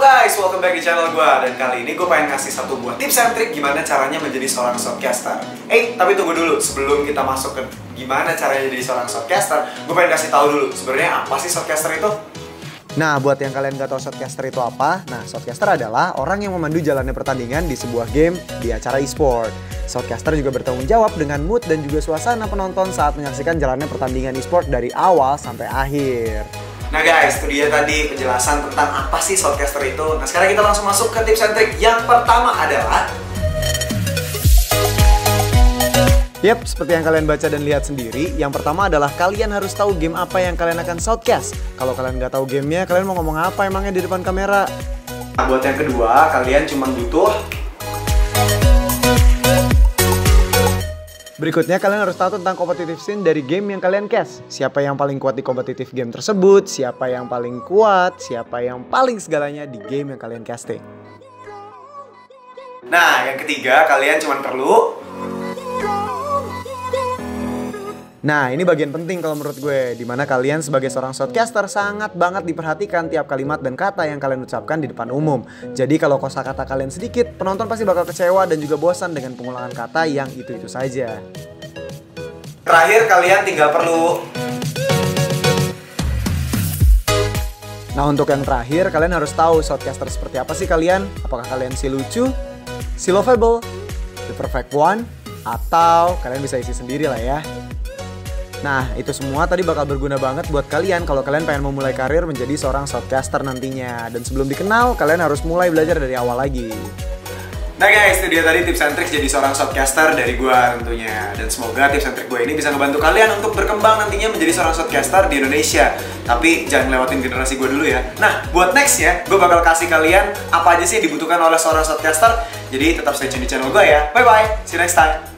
guys, welcome back di channel gue. Dan kali ini gue pengen ngasih satu buah tips and trik gimana caranya menjadi seorang shotcaster. Tapi tunggu dulu, sebelum kita masuk ke gimana caranya jadi seorang shotcaster, gue pengen kasih tahu dulu sebenarnya apa sih shotcaster itu. Nah, buat yang kalian gak tahu shotcaster itu apa, nah shotcaster adalah orang yang memandu jalannya pertandingan di sebuah game di acara e-sport. Shotcaster juga bertanggung jawab dengan mood dan juga suasana penonton saat menyaksikan jalannya pertandingan e-sport dari awal sampai akhir. Nah guys, itu dia tadi penjelasan tentang apa sih shotcaster itu. Nah sekarang kita langsung masuk ke tips and trik. Yang pertama adalah Seperti yang kalian baca dan lihat sendiri, yang pertama adalah kalian harus tahu game apa yang kalian akan shoutcast. Kalau kalian nggak tahu gamenya, kalian mau ngomong apa emangnya di depan kamera? Nah, buat yang kedua, kalian cuma butuh berikutnya, kalian harus tahu tentang competitive scene dari game yang kalian cast. Siapa yang paling kuat di kompetitif game tersebut, siapa yang paling kuat, siapa yang paling segalanya di game yang kalian casting. Nah, yang ketiga, kalian cuma perlu ini bagian penting kalau menurut gue, dimana kalian sebagai seorang shotcaster sangat banget diperhatikan tiap kalimat dan kata yang kalian ucapkan di depan umum. Jadi kalau kosakata kalian sedikit, penonton pasti bakal kecewa dan juga bosan dengan pengulangan kata yang itu-itu saja. Terakhir, kalian tinggal perlu untuk yang terakhir, kalian harus tahu shotcaster seperti apa sih kalian. Apakah kalian si lucu, si lovable, the perfect one, atau kalian bisa isi sendiri lah ya. Nah, itu semua tadi bakal berguna banget buat kalian kalau kalian pengen memulai karir menjadi seorang shotcaster nantinya. Dan sebelum dikenal, kalian harus mulai belajar dari awal lagi. Nah guys, itu dia tadi tips and trik jadi seorang shotcaster dari gue tentunya. Dan semoga tips and trik gue ini bisa ngebantu kalian untuk berkembang nantinya menjadi seorang shotcaster di Indonesia. Tapi jangan lewatin generasi gue dulu ya. Nah, buat nextnya, gue bakal kasih kalian apa aja sih yang dibutuhkan oleh seorang shotcaster. Jadi tetap stay tune di channel gue ya. Bye bye, see you next time.